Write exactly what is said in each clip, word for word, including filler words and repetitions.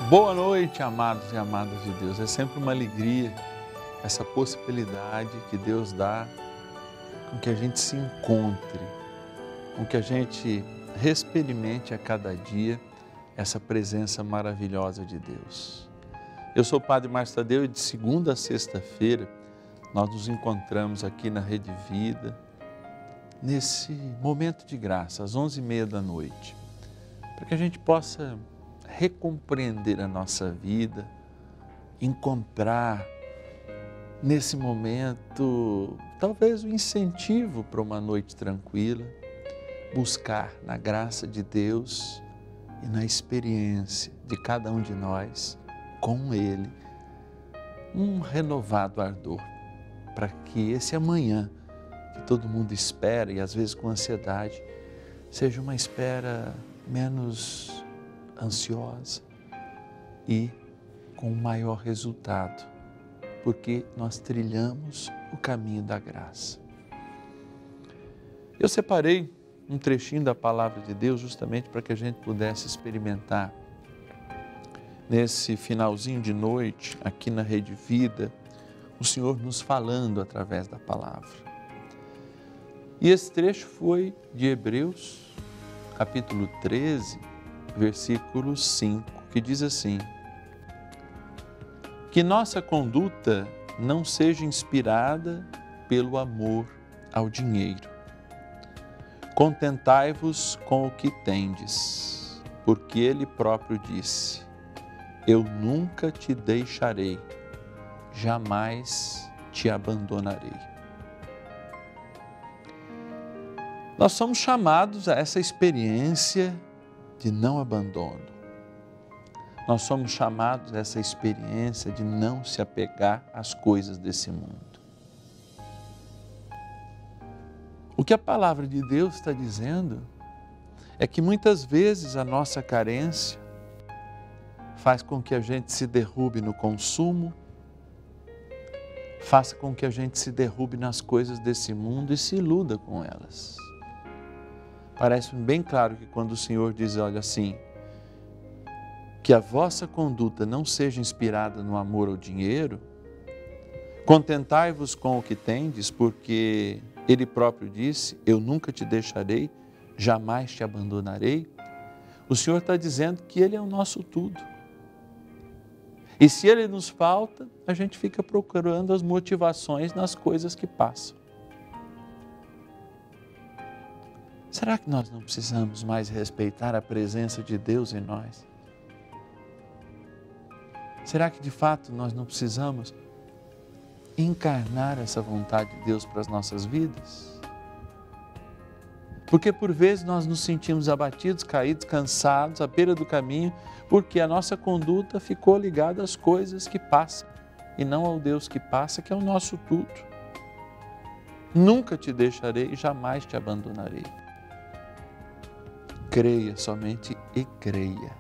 Boa noite, amados e amadas de Deus. É sempre uma alegria essa possibilidade que Deus dá com que a gente se encontre, com que a gente experimente a cada dia essa presença maravilhosa de Deus. Eu sou o Padre Márcio Tadeu e de segunda a sexta-feira nós nos encontramos aqui na Rede Vida, nesse momento de graça, às onze e meia da noite, para que a gente possa recompreender a nossa vida, encontrar nesse momento talvez o incentivo para uma noite tranquila, buscar na graça de Deus e na experiência de cada um de nós com Ele um renovado ardor, para que esse amanhã que todo mundo espera e às vezes com ansiedade seja uma espera menos ansiosa e com maior resultado, porque nós trilhamos o caminho da graça. Eu separei um trechinho da palavra de Deus justamente para que a gente pudesse experimentar nesse finalzinho de noite, aqui na Rede Vida, o Senhor nos falando através da palavra. E esse trecho foi de Hebreus, capítulo treze, versículo cinco, que diz assim: que nossa conduta não seja inspirada pelo amor ao dinheiro. Contentai-vos com o que tendes, porque Ele próprio disse: eu nunca te deixarei, jamais te abandonarei. Nós somos chamados a essa experiência de não abandono. Nós somos chamados a essa experiência de não se apegar às coisas desse mundo. O que a palavra de Deus está dizendo é que muitas vezes a nossa carência faz com que a gente se derrube no consumo, faça com que a gente se derrube nas coisas desse mundo e se iluda com elas. Parece-me bem claro que quando o Senhor diz, olha assim, que a vossa conduta não seja inspirada no amor ao dinheiro, contentai-vos com o que tendes, porque Ele próprio disse, eu nunca te deixarei, jamais te abandonarei. O Senhor está dizendo que Ele é o nosso tudo. E se Ele nos falta, a gente fica procurando as motivações nas coisas que passam. Será que nós não precisamos mais respeitar a presença de Deus em nós? Será que de fato nós não precisamos encarnar essa vontade de Deus para as nossas vidas? Porque por vezes nós nos sentimos abatidos, caídos, cansados, à beira do caminho, porque a nossa conduta ficou ligada às coisas que passam e não ao Deus que passa, que é o nosso tudo. Nunca te deixarei e jamais te abandonarei. Creia somente e creia.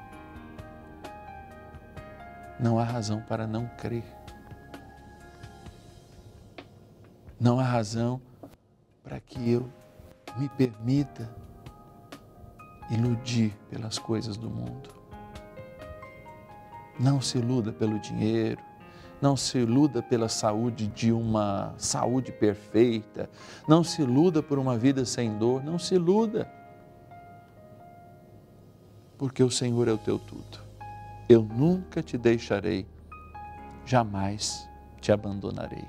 Não há razão para não crer. Não há razão para que eu me permita iludir pelas coisas do mundo. Não se iluda pelo dinheiro, não se iluda pela saúde de uma saúde perfeita, não se iluda por uma vida sem dor, não se iluda. Porque o Senhor é o teu tudo. Eu nunca te deixarei, jamais te abandonarei.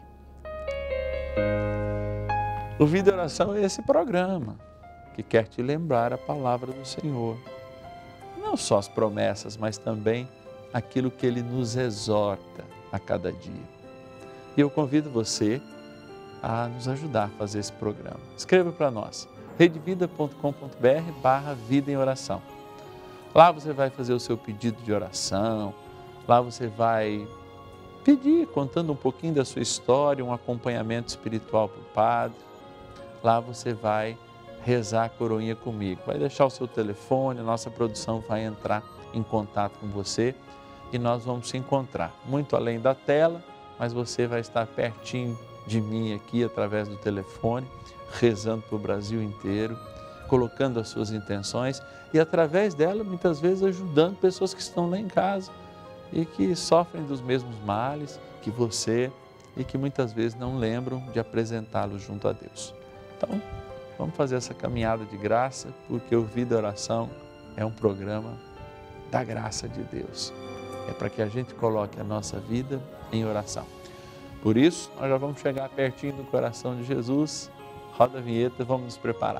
O Vida e Oração é esse programa que quer te lembrar a palavra do Senhor. Não só as promessas, mas também aquilo que Ele nos exorta a cada dia. E eu convido você a nos ajudar a fazer esse programa. Escreva para nós, redevida ponto com ponto br barra Vida em Oração. Lá você vai fazer o seu pedido de oração, lá você vai pedir, contando um pouquinho da sua história, um acompanhamento espiritual para o Padre. Lá você vai rezar a coroinha comigo. Vai deixar o seu telefone, a nossa produção vai entrar em contato com você e nós vamos se encontrar. Muito além da tela, mas você vai estar pertinho de mim aqui através do telefone, rezando para o Brasil inteiro, colocando as suas intenções e através dela muitas vezes ajudando pessoas que estão lá em casa e que sofrem dos mesmos males que você e que muitas vezes não lembram de apresentá-los junto a Deus. Então, vamos fazer essa caminhada de graça, porque o Vida e Oração é um programa da graça de Deus. É para que a gente coloque a nossa vida em oração. Por isso, nós já vamos chegar pertinho do coração de Jesus. Roda a vinheta, vamos nos preparar.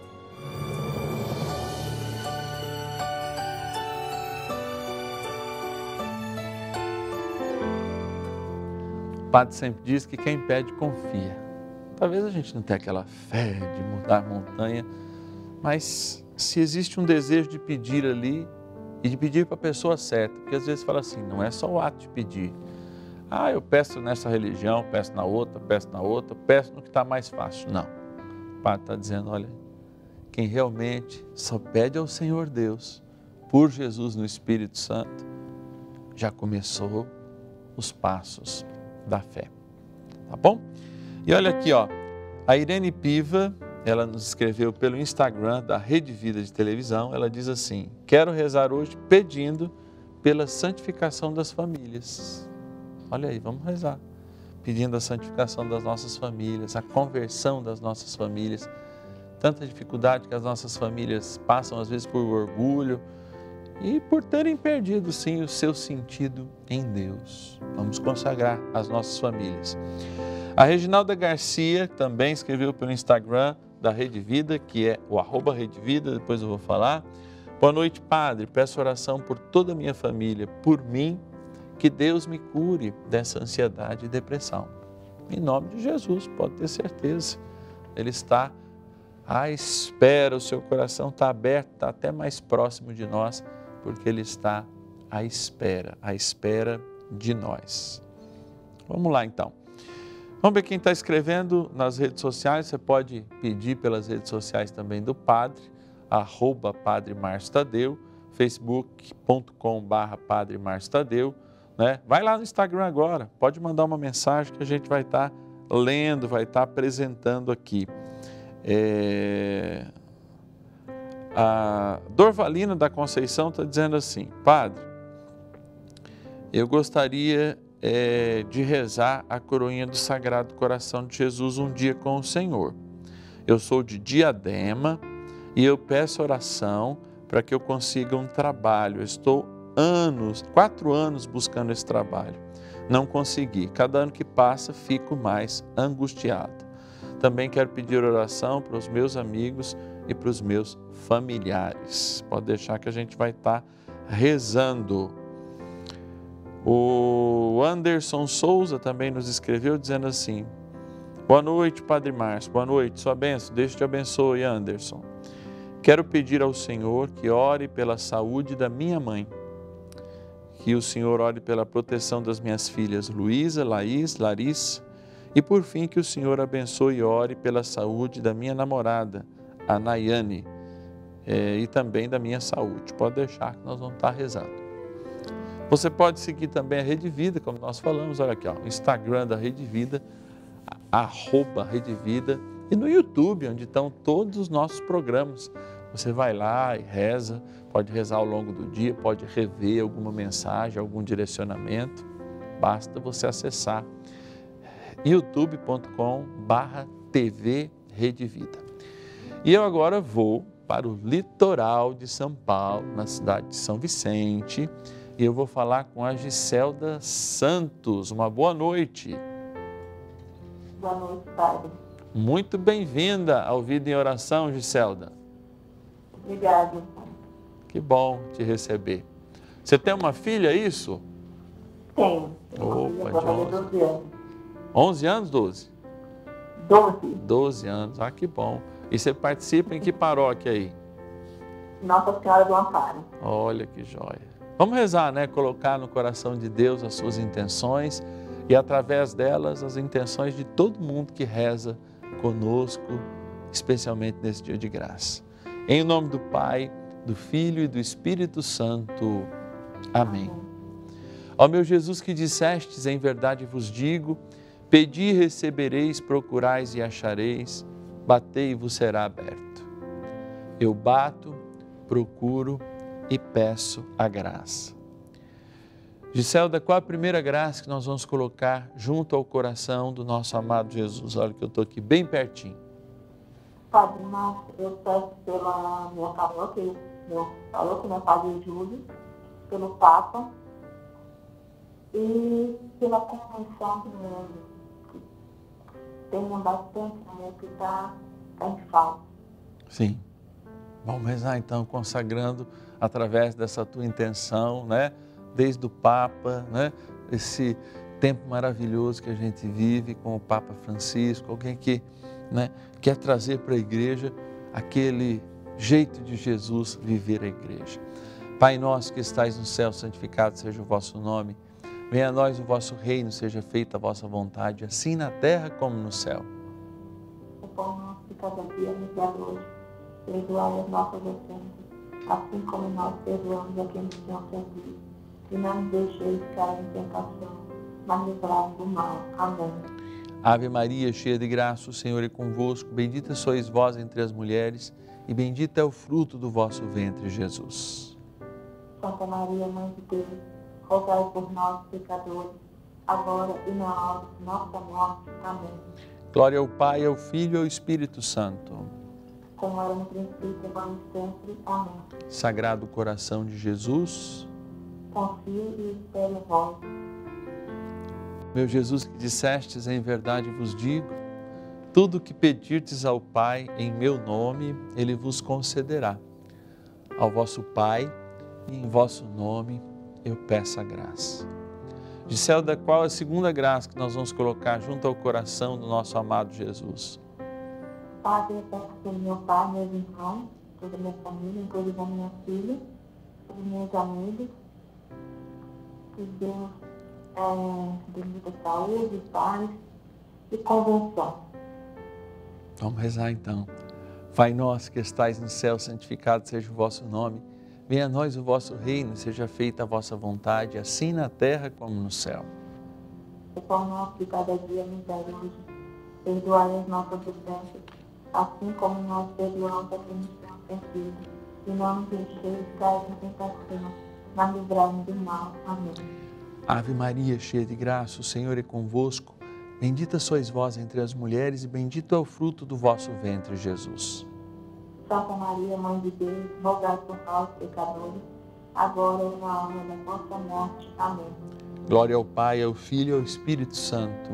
O Padre sempre diz que quem pede confia. Talvez a gente não tenha aquela fé de mudar a montanha, mas se existe um desejo de pedir ali e de pedir para a pessoa certa, porque às vezes fala assim, não é só o ato de pedir. Ah, eu peço nessa religião, peço na outra, peço na outra, peço no que está mais fácil. Não. O Padre está dizendo, olha, quem realmente só pede ao Senhor Deus, por Jesus no Espírito Santo, já começou os passos da fé. Tá bom? E olha aqui, ó, a Irene Piva, ela nos escreveu pelo Instagram da Rede Vida de Televisão, ela diz assim, quero rezar hoje pedindo pela santificação das famílias. Olha aí, vamos rezar, pedindo a santificação das nossas famílias, a conversão das nossas famílias, tanta dificuldade que as nossas famílias passam às vezes por orgulho e por terem perdido sim o seu sentido em Deus. Vamos consagrar as nossas famílias. A Reginalda Garcia também escreveu pelo Instagram da Rede Vida, que é o arroba Rede Vida, depois eu vou falar. Boa noite, Padre, peço oração por toda a minha família, por mim, que Deus me cure dessa ansiedade e depressão. Em nome de Jesus, pode ter certeza. Ele está à espera, o seu coração está aberto, está até mais próximo de nós, porque Ele está à espera, à espera de nós. Vamos lá então. Vamos ver quem está escrevendo nas redes sociais. Você pode pedir pelas redes sociais também do Padre, arroba Padre Márcio Tadeu, facebook ponto com barra Padre Márcio Tadeu, né? Vai lá no Instagram agora, pode mandar uma mensagem que a gente vai estar lendo, vai estar apresentando aqui. É... A Dorvalina da Conceição está dizendo assim, Padre, eu gostaria é, de rezar a coroinha do Sagrado Coração de Jesus um dia com o Senhor. Eu sou de Diadema e eu peço oração para que eu consiga um trabalho. Eu estou anos, quatro anos buscando esse trabalho. Não consegui. Cada ano que passa, fico mais angustiado. Também quero pedir oração para os meus amigos e para os meus familiares. Pode deixar que a gente vai estar rezando. O Anderson Souza também nos escreveu dizendo assim, boa noite, Padre Márcio, boa noite, sua bênção, Deus te abençoe, Anderson. Quero pedir ao Senhor que ore pela saúde da minha mãe, que o Senhor ore pela proteção das minhas filhas Luísa, Laís, Larissa, e por fim que o Senhor abençoe e ore pela saúde da minha namorada, a Nayane, é, e também da minha saúde. Pode deixar que nós vamos estar rezando. Você pode seguir também a Rede Vida, como nós falamos, olha aqui, ó, o Instagram da Rede Vida, arroba Rede Vida, e no YouTube, onde estão todos os nossos programas. Você vai lá e reza, pode rezar ao longo do dia, pode rever alguma mensagem, algum direcionamento, basta você acessar youtube ponto com barra T V Rede Vida. E eu agora vou para o litoral de São Paulo, na cidade de São Vicente, e eu vou falar com a Giselda Santos. Uma boa noite. Boa noite, Padre. Muito bem-vinda ao Vida em Oração, Giselda. Obrigada. Que bom te receber. Você tem uma filha, é isso? Tenho. Opa, de doze anos. onze anos, doze? doze. doze anos, ah, que bom. E você participa em que paróquia aí? Nossa Senhora do Amparo. Olha que joia. Vamos rezar, né? Colocar no coração de Deus as suas intenções e através delas as intenções de todo mundo que reza conosco, especialmente nesse dia de graça. Em nome do Pai, do Filho e do Espírito Santo. Amém. Ó meu Jesus, que dissestes, em verdade vos digo, pedi e recebereis, procurais e achareis, batei e vos será aberto. eu bato, procuro e peço a graça. Giselda, qual a primeira graça que nós vamos colocar junto ao coração do nosso amado Jesus? Olha que eu estou aqui bem pertinho. Padre Márcio, eu peço pela minha paróquia, meu paróquia, meu Padre Júlio, pelo Papa e pela convenção do mundo, que tem bastante, né, que está tá em falta. Sim. Vamos rezar então, consagrando através dessa tua intenção, né? Desde o Papa, né? Esse tempo maravilhoso que a gente vive com o Papa Francisco, alguém que, né, quer trazer para a igreja aquele jeito de Jesus viver a igreja. Pai nosso que estais no céu, santificado seja o vosso nome. Venha a nós o vosso reino, seja feita a vossa vontade, assim na terra como no céu. O pão nosso de cada dia nos dá hoje. Perdoai as nossas ofensas, assim como nós perdoamos a quem nos tem ofendido. E não nos deixeis cair em tentação, mas livrai-nos do mal. Amém. Ave Maria, cheia de graça, o Senhor é convosco. Bendita sois vós entre as mulheres, e bendito é o fruto do vosso ventre, Jesus. Santa Maria, Mãe de Deus, rogai por nós, pecadores, agora e na hora de nossa morte. Amém. Glória ao Pai, ao Filho e ao Espírito Santo. Como era no princípio, agora e sempre. Amém. Sagrado coração de Jesus, confio e espero em vós. Meu Jesus, que dissestes, em verdade vos digo, tudo o que pedirdes ao Pai em meu nome, Ele vos concederá. Ao vosso Pai e em vosso nome eu peço a graça. Giselda, qual a segunda graça que nós vamos colocar junto ao coração do nosso amado Jesus? Padre, eu peço pelo meu pai, meus irmãos, toda a minha família, inclusive a minha filha, os meus amigos, que Deus é, dê muita saúde, paz e convenção. Vamos rezar então. Pai nosso que estais no céu, santificado seja o vosso nome. Venha a nós o vosso reino, seja feita a vossa vontade, assim na terra como no céu. O pão nosso de cada dia nos dai hoje. Perdoai as nossas ofensas, assim como nós perdoamos a quem nos tem ofendido. E não nos deixeis cair em tentação, mas livrai-nos do mal. Amém. Ave Maria, cheia de graça, o Senhor é convosco. Bendita sois vós entre as mulheres e bendito é o fruto do vosso ventre, Jesus. Santa Maria, Mãe de Deus, rogai por nós, pecadores, agora e na hora da nossa morte. Amém. Glória ao Pai, ao Filho e ao Espírito Santo.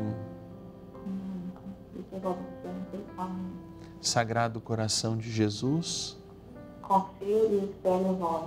Amém. Sagrado coração de Jesus, confio e espero em vós.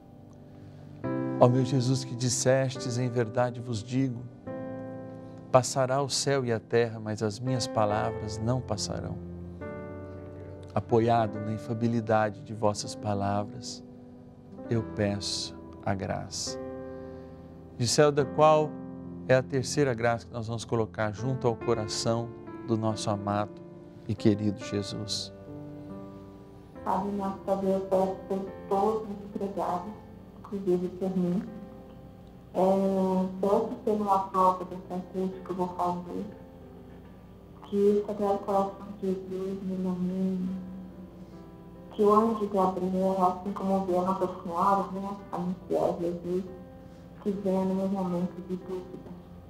Ó meu Jesus, que dissestes, em verdade vos digo, passará o céu e a terra, mas as minhas palavras não passarão. Apoiado na infabilidade de vossas palavras, eu peço a graça. Giselda, qual é a terceira graça que nós vamos colocar junto ao coração do nosso amado e querido Jesus? Pai nosso, eu peço por todos os empregados, inclusive por mim. É, peço pela prova dessa entrevista que eu vou fazer, que o Sagrado Coração de Jesus me ilumine, que o anjo Gabriel, assim como vê a Nossa Senhora, né, anunciar Jesus, que venha no meu momento de dúvida.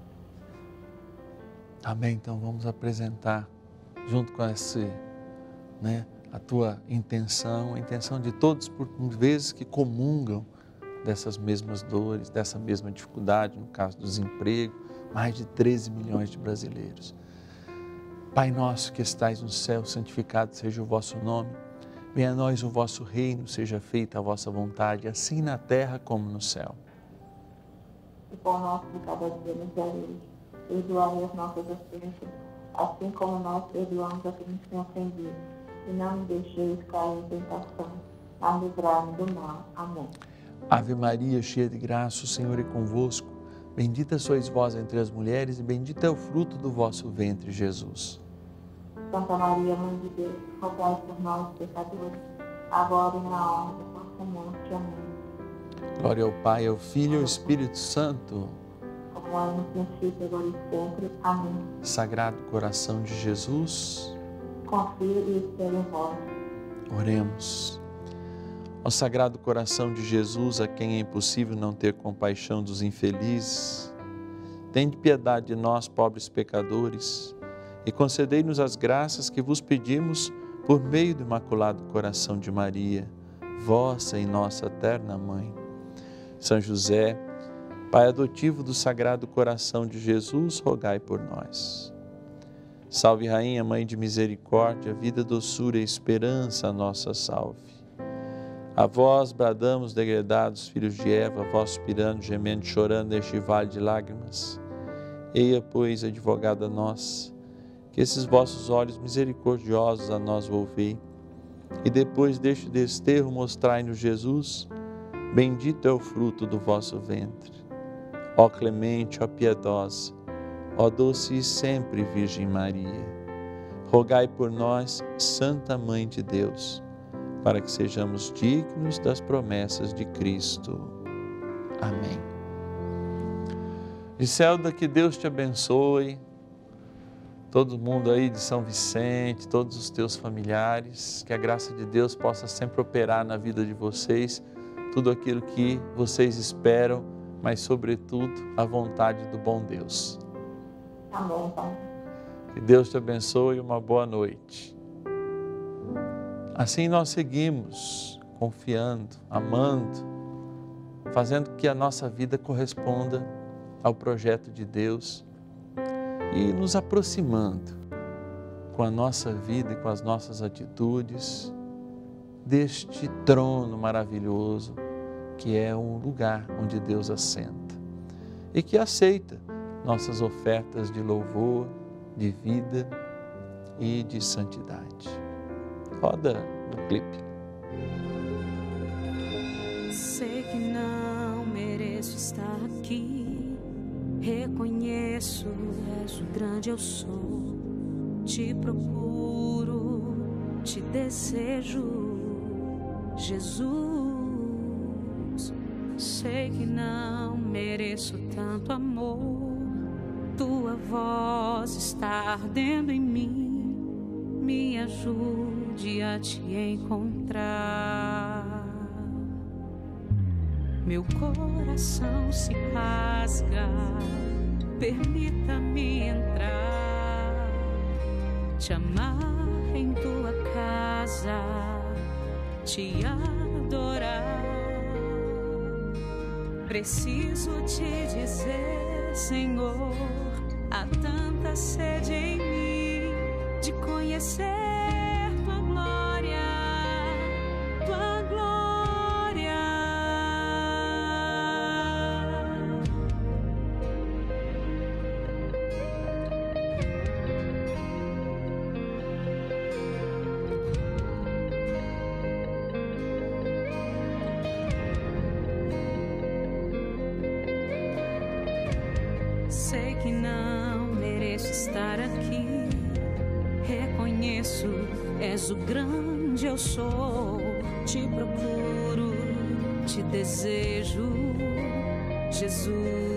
Amém. Então vamos apresentar, junto com esse, né, a tua intenção, a intenção de todos, por vezes, que comungam dessas mesmas dores, dessa mesma dificuldade, no caso do desemprego, mais de treze milhões de brasileiros. Pai nosso que estais no céu, santificado seja o vosso nome. Venha a nós o vosso reino, seja feita a vossa vontade, assim na terra como no céu. O pão nosso de cada dia nos dai hoje. Perdoai as nossas ofensas, assim como nós perdoamos a quem nos tem ofendido. E não nos deixeis cair em tentação, mas livrai-nos do mal. Amém. Ave Maria, cheia de graça, o Senhor é convosco. Bendita sois vós entre as mulheres e bendito é o fruto do vosso ventre, Jesus. Santa Maria, Mãe de Deus, rogai por nós, pecadores, agora e na hora da nossa morte. Amém. Glória ao Pai, ao Filho e ao Espírito Santo. Como era no princípio, agora e sempre. Amém. Sagrado coração de Jesus, confio e espero em vós. oremos. Ó Sagrado Coração de Jesus, a quem é impossível não ter compaixão dos infelizes, tende piedade de nós, pobres pecadores, e concedei-nos as graças que vos pedimos por meio do Imaculado Coração de Maria, vossa e nossa eterna Mãe. São José, Pai adotivo do Sagrado Coração de Jesus, rogai por nós. Salve Rainha, Mãe de Misericórdia, vida, doçura e esperança, a nossa salve. A vós bradamos, degredados filhos de Eva, vós suspirando, gemendo, chorando neste vale de lágrimas. Eia, pois, advogada nossa, que esses vossos olhos misericordiosos a nós volvei, e depois deste desterro mostrai-nos Jesus, bendito é o fruto do vosso ventre. Ó clemente, ó piedosa, ó doce e sempre Virgem Maria, rogai por nós, Santa Mãe de Deus, para que sejamos dignos das promessas de Cristo. Amém. Giselda, que Deus te abençoe, todo mundo aí de São Vicente, todos os teus familiares, que a graça de Deus possa sempre operar na vida de vocês, tudo aquilo que vocês esperam, mas sobretudo a vontade do bom Deus. Amém, Pai. Que Deus te abençoe e uma boa noite. Assim nós seguimos confiando, amando, fazendo que a nossa vida corresponda ao projeto de Deus e nos aproximando com a nossa vida e com as nossas atitudes deste trono maravilhoso que é um lugar onde Deus assenta e que aceita nossas ofertas de louvor, de vida e de santidade. Roda o clipe. Sei que não mereço estar aqui, reconheço, és o grande eu sou, te procuro, te desejo, Jesus. Sei que não mereço tanto amor, tua voz está ardendo em mim, me ajude a te encontrar. Meu coração se rasga, permita-me entrar, te amar em tua casa, te adorar. Preciso te dizer, Senhor, há tanta sede em mim de conhecer tua glória, tua glória. Sei que não mereço estar aqui, reconheço, és o grande eu sou, te procuro, te desejo, Jesus.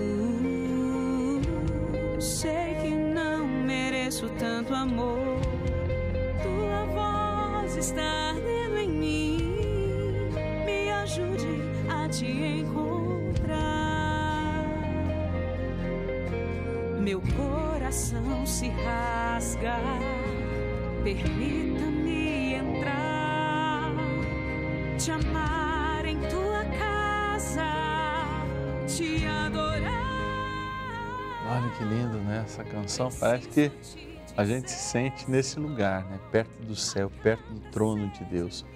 Sei que não mereço tanto amor, tua voz está ardendo em mim, me ajude a te encontrar. Meu coração se rasga, permita-me entrar, te amar em tua casa, te adorar. Olha que lindo, né? Essa canção parece que a gente se sente nesse lugar, né? Perto do céu, perto do trono de Deus.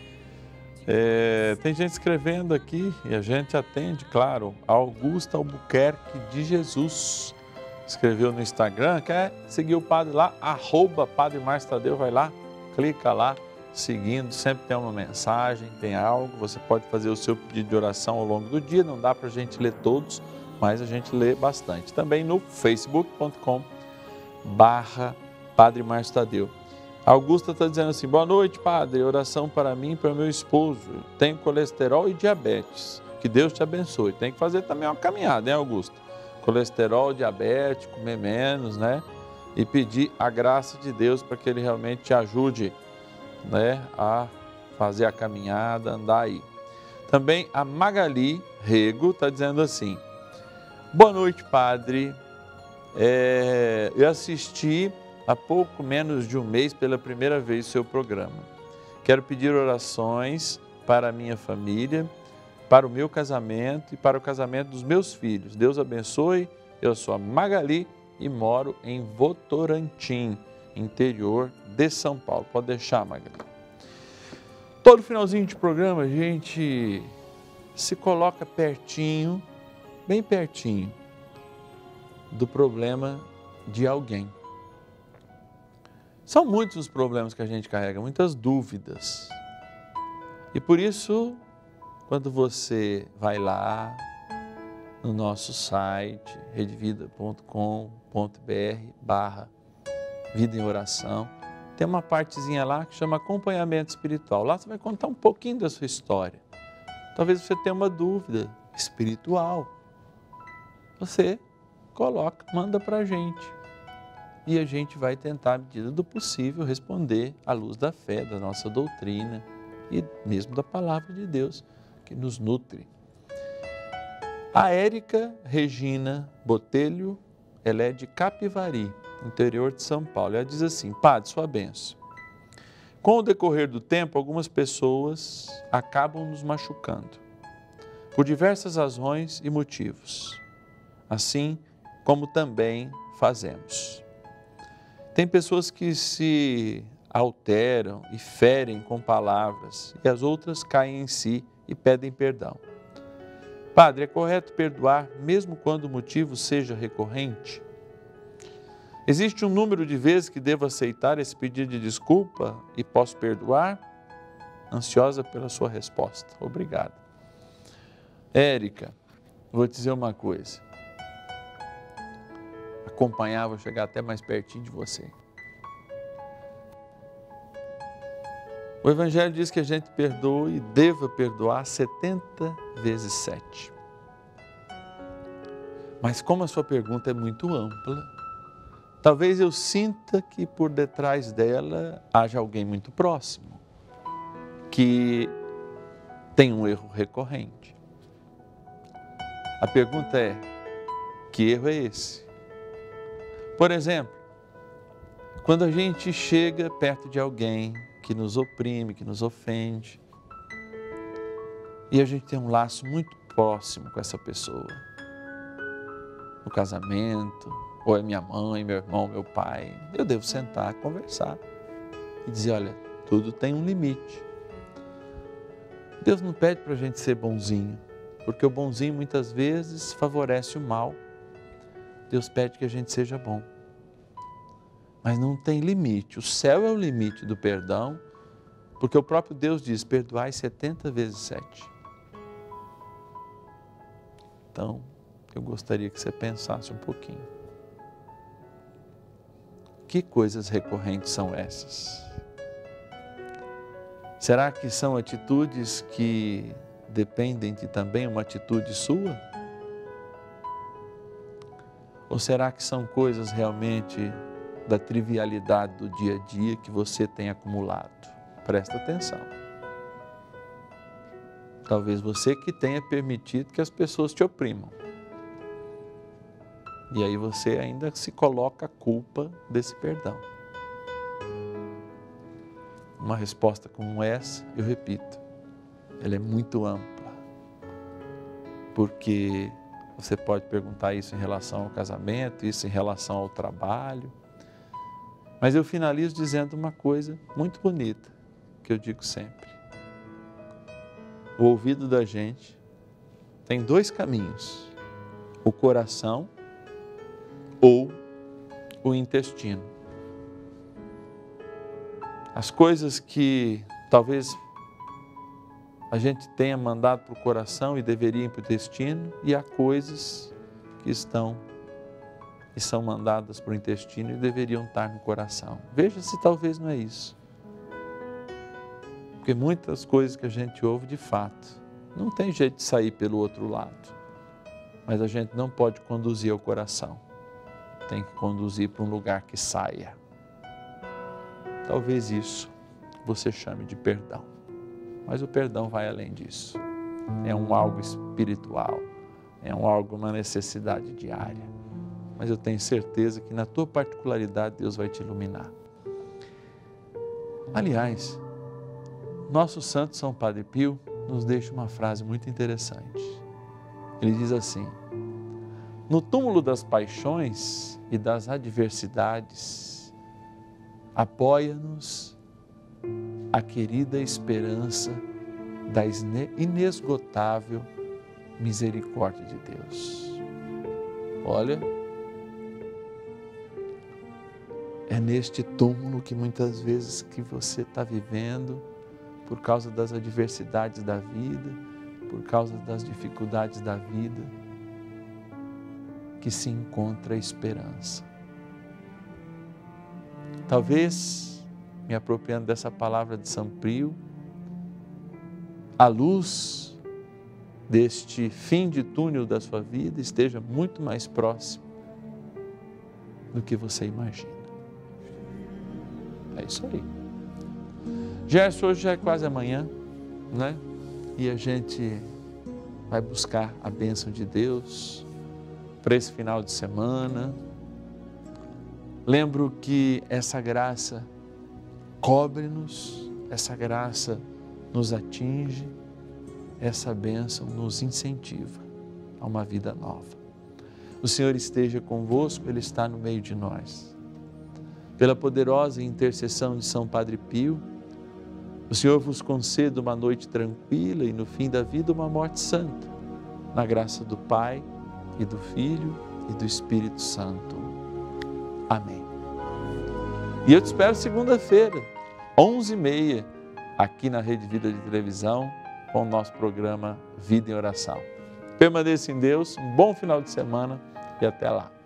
É, tem gente escrevendo aqui e a gente atende, claro, Augusta Albuquerque de Jesus. Escreveu no Instagram, quer seguir o padre lá, arroba Padre Márcio Tadeu, vai lá, clica lá, seguindo, sempre tem uma mensagem, tem algo, você pode fazer o seu pedido de oração ao longo do dia, não dá para a gente ler todos, mas a gente lê bastante. Também no facebook ponto com barra Padre Márcio Tadeu. A Augusta está dizendo assim, boa noite, padre, oração para mim e para o meu esposo, tenho colesterol e diabetes, que Deus te abençoe. Tem que fazer também uma caminhada, hein, Augusta? Colesterol, diabetes, comer menos, né? E pedir a graça de Deus para que Ele realmente te ajude, né? A fazer a caminhada, andar aí. Também a Magali Rego está dizendo assim: boa noite, padre. É, eu assisti há pouco menos de um mês pela primeira vez o seu programa. Quero pedir orações para a minha família, para o meu casamento e para o casamento dos meus filhos. Deus abençoe. Eu sou a Magali e moro em Votorantim, interior de São Paulo. Pode deixar, Magali. Todo finalzinho de programa a gente se coloca pertinho, bem pertinho, do problema de alguém. São muitos os problemas que a gente carrega, muitas dúvidas. E por isso, quando você vai lá no nosso site, redevida ponto com ponto br barra vida em oração, tem uma partezinha lá que chama acompanhamento espiritual. Lá você vai contar um pouquinho da sua história. Talvez você tenha uma dúvida espiritual. Você coloca, manda para a gente. E a gente vai tentar, à medida do possível, responder à luz da fé, da nossa doutrina e mesmo da palavra de Deus que nos nutre. A Érica Regina Botelho, ela é de Capivari, interior de São Paulo. Ela diz assim: padre, sua bênção. Com o decorrer do tempo, algumas pessoas acabam nos machucando, por diversas razões e motivos, assim como também fazemos. Tem pessoas que se alteram e ferem com palavras, e as outras caem em si e pedem perdão. Padre, é correto perdoar mesmo quando o motivo seja recorrente? Existe um número de vezes que devo aceitar esse pedido de desculpa e posso perdoar? Ansiosa pela sua resposta. Obrigado. Érica, vou te dizer uma coisa. Acompanhar, vou chegar até mais pertinho de você. O Evangelho diz que a gente perdoe e deva perdoar setenta vezes sete. Mas como a sua pergunta é muito ampla, talvez eu sinta que por detrás dela haja alguém muito próximo, que tem um erro recorrente. A pergunta é: que erro é esse? Por exemplo, quando a gente chega perto de alguém que nos oprime, que nos ofende, e a gente tem um laço muito próximo com essa pessoa, no casamento, ou é minha mãe, meu irmão, meu pai, eu devo sentar, conversar e dizer: olha, tudo tem um limite. Deus não pede para a gente ser bonzinho, porque o bonzinho muitas vezes favorece o mal. Deus pede que a gente seja bom. Mas não tem limite. O céu é o limite do perdão, porque o próprio Deus diz: perdoai setenta vezes sete. Então, eu gostaria que você pensasse um pouquinho. Que coisas recorrentes são essas? Será que são atitudes que dependem de também uma atitude sua? Ou será que são coisas realmente da trivialidade do dia a dia que você tem acumulado? Presta atenção. Talvez você que tenha permitido que as pessoas te oprimam. E aí você ainda se coloca a culpa desse perdão. Uma resposta como essa, eu repito, ela é muito ampla. Porque você pode perguntar isso em relação ao casamento, isso em relação ao trabalho. Mas eu finalizo dizendo uma coisa muito bonita, que eu digo sempre. O ouvido da gente tem dois caminhos: o coração ou o intestino. As coisas que talvez a gente tenha mandado para o coração e deveria ir para o intestino, e há coisas que estão e são mandadas para o intestino e deveriam estar no coração. Veja se talvez não é isso. Porque muitas coisas que a gente ouve, de fato, não tem jeito de sair pelo outro lado. Mas a gente não pode conduzir ao coração. Tem que conduzir para um lugar que saia. Talvez isso você chame de perdão. Mas o perdão vai além disso. É um algo espiritual, é um algo, uma necessidade diária. Mas eu tenho certeza que na tua particularidade Deus vai te iluminar. Aliás, nosso santo São Padre Pio nos deixa uma frase muito interessante. Ele diz assim: no túmulo das paixões e das adversidades, apoia-nos a querida esperança da inesgotável misericórdia de Deus. Olha, é neste túmulo que muitas vezes que você está vivendo, por causa das adversidades da vida, por causa das dificuldades da vida, que se encontra a esperança. Talvez, me apropriando dessa palavra de São Pio, a luz deste fim de túnel da sua vida esteja muito mais próximo do que você imagina. É isso aí. Gerson, hoje já é quase amanhã, né? E a gente vai buscar a bênção de Deus para esse final de semana. Lembro que essa graça cobre-nos, essa graça nos atinge, essa bênção nos incentiva a uma vida nova. O Senhor esteja convosco, Ele está no meio de nós. Pela poderosa intercessão de São Padre Pio, o Senhor vos conceda uma noite tranquila e no fim da vida uma morte santa, na graça do Pai e do Filho e do Espírito Santo. Amém. E eu te espero segunda-feira, onze e meia, aqui na Rede Vida de Televisão, com o nosso programa Vida em Oração. Permaneça em Deus, um bom final de semana e até lá.